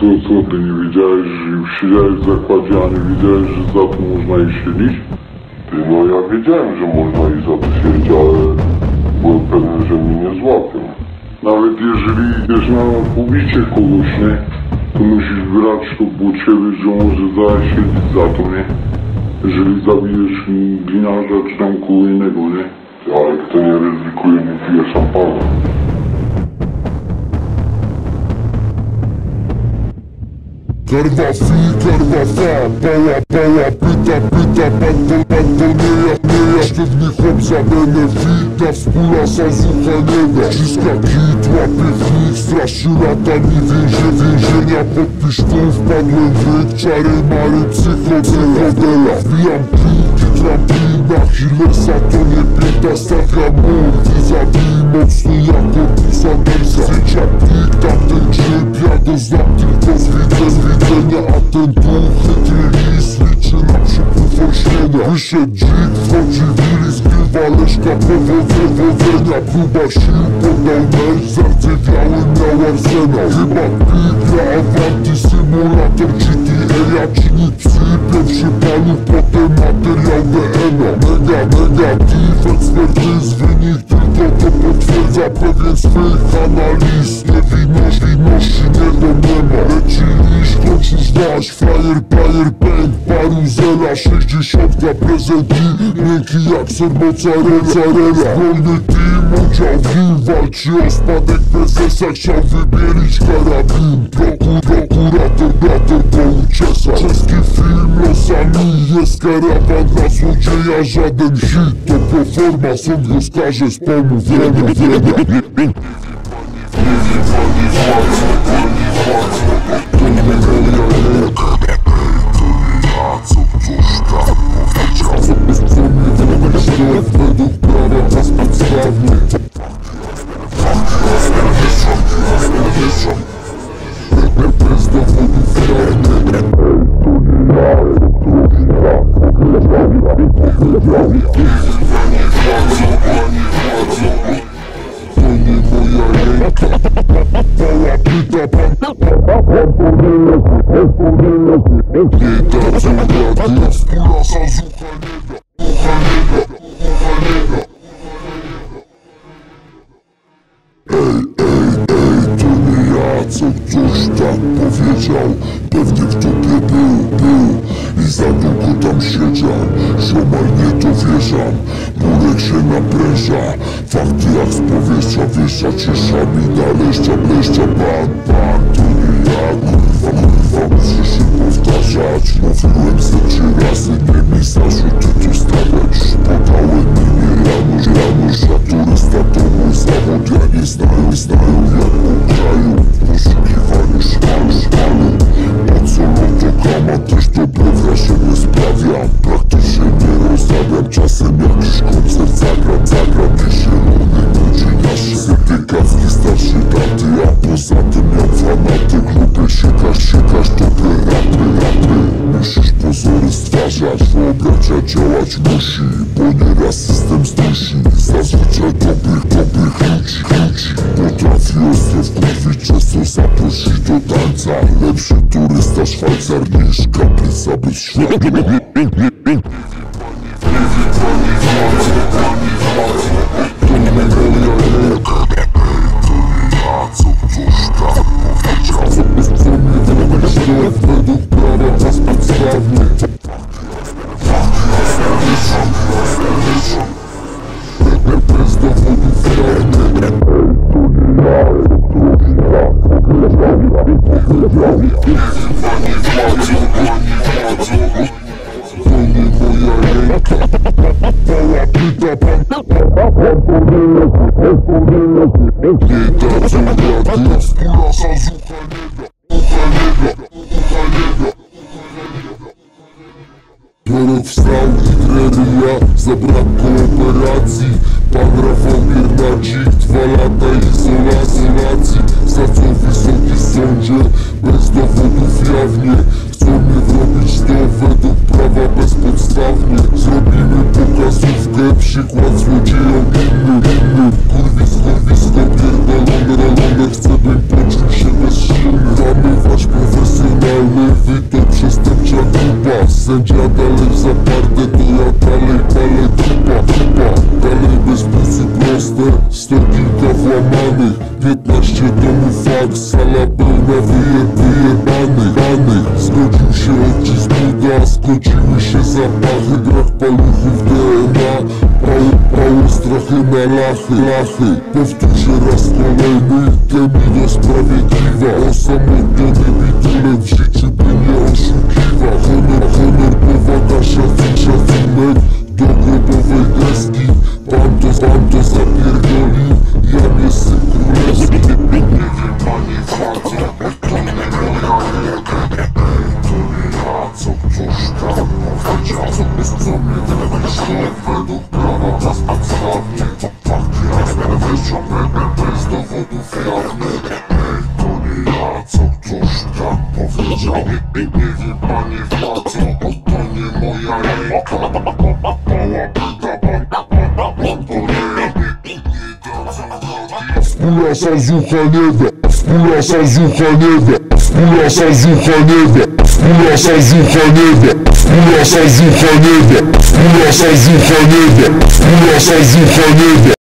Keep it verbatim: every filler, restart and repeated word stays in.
to co, ty nie wiedziałeś, że już siedziałeś w zakładzie, a nie wiedziałeś, że za to można iść siedzieć? Ty, no ja wiedziałem, że można iść za to siedzieć, ale byłem pewny, że mnie nie złapią. Nawet jeżeli idziesz na pobicie kogoś, nie? To musisz brać to po ciebie, że może zaraz siedzieć za to, nie? Jeżeli zabijesz gliniarza czy tam kogo innego, nie? Ty, ale kto nie ryzykuje, nie pije szampana. Karwa fi, karwa fa, pała, pała, pyta, pyta, panto, panto, nie ja, nie ja. Sztywny chłop za benefit, na wspólasa zucha nie da. Ciska kit, łapie w nich, straszy latami więzie, więzienia. Podpisz tu, wpadłem w ryk, czary, mary, psychodela. Wbijam plik, drabina, Hillesa, to nie pięta, stawia mur. Vis-a-vis, mocny jak opis Andersa. Zdjęcia plik, tamten grzyb, ja go znam tylko z widzenia. A ten tu chytry lis liczy na przepływ olśnienia. Wyszedł dzik, wchodzi Willi, zgrywa leszka, powodzenia. Próba sił, podał mecz, zardzewiały miał arsenał. Chyba pik, ja awanty, symulator G T A, ja czyni psy. Pierwszy paluch, potem materiał D N A. Mega, negatyw, ekspertyz, wynik tylko to potwierdza pewien swych analiz. Niewinność, winności nie domniema. Leci liść, choć już znasz, frajer, player, pęk, paruzela, sześćdziesiątka, prezent i miękki jak ser mozzarella. Zbrojny team, udział w nim, walczy o spadek prezesa, chciał wybielić karabin. Prokur, prokurator, brater go uczesa. Czeski film losami, jest karawan dla złodzieja, żaden hit. To proforma, sąd go skaże z pomówienia, wienia. Według prawa bezpodstawnie. Bez dowodów prawnych. To nie moja ręka. Pała pyta pan. Nie dadzą rady, wspólasa zucha nie da. Ej, ej, ej, to nie ja, co ktoś tak powiedział. Pewnie w tobie był, był i za długo tam siedział. Ziomal, nie to wierzam, murek się napręża. Fakty jak z powietrza wiesza, cieszami na leszcza, bleszcza. Pan, pan, to nie ja, kurwa, kurwa, muszę się powtarzać. Mówiłem ze trzy razy, nie misarzu, ty tu stawiać. Podałem imię Janusz, Janusz, ja turysta, to mój zawód. Ja nie znają, znają jak po kraju. W poszukiwaniu szmalu, szmalu. Po co lotokama też dobre wrażenie sprawia. Praktycznie nie rozrabiam, czasem jakiś koncert zagram, zagram. Nie zielony, godzinaszy, sypykacki starszy taty. A poza tym jak fanatyk lubię siekać, siekać dobre rapy, rapy. Musisz pozory stwarzać, wyobraźnia działać musi, bo nieraz system zdusi. Zazwyczaj dobrych, dobrych ludzi, ludzi. Potrafi ostro wkurwić, często zaprosić do tańca. Lepszy turysta Szwajcar niż kaplica bez światła. To nie moja ręka. To nie ja, co ktoś tak powiedział. Co mnie wyobraźnia według prawa bezpodstawnie. Bez dowodów prawnych. To nie moja ręka. Pała pyta pan. Nie dadzą rady, wspólasa zucha nie da. Torok wstał i treria, zabrakło operacji. Pan Rafał Biernacik, dwa lata izolacji. Za co wysoki sądzie, bez dowodów jawnie. Chcą mnie wrobić to według prawa bezpodstawnie. Zrobimy pokazówkę, przykład złodziejom innym, innym. Kurwisko, kurwisko, pierdolone, rolone. Chcę bym poczuł się bez siły. Zamywać profesjonalny wytok, przestępcza grupa. Sędzia dalej zaparte, to ja dalej palę trupa, trupa. Dalej bez busy proste, sto kilka włamanych. Piętnaście domów fakt, sala pełna wyje, wyjebanych banych. Zgodził się odcisk buda, zgodziły się zapachy. Brak paluchów D N A, pało, pało strachy na lachy, lachy. Powtórzę raz kolejny, Temido sprawiedliwa. Osamotniony bitulek w życiu by nie oszukiwa. Honor, honor, powaga, szacunek, szacunek do grobowej deski. Pan to, pan to zapierdolił, ja nie syn królewski. Nie wiem, panie władze, to nie moja ręka. To nie ja, co ktoś tam powiedział. Co, co mnie wyszło według prawa bezpodstawnie. To fakty raz wyciągnę bez dowodów jawnych. To nie ja, co ktoś tam powiedział. Nie, nie wiem, panie władze, to nie moja ręka. Mała Wspólasa zucha nie da, wspólasa zucha nie da, wspólasa zucha nie da, wspólasa zucha nie da, wspólasa zucha nie da, wspólasa zucha nie da, wspólasa zucha nie da.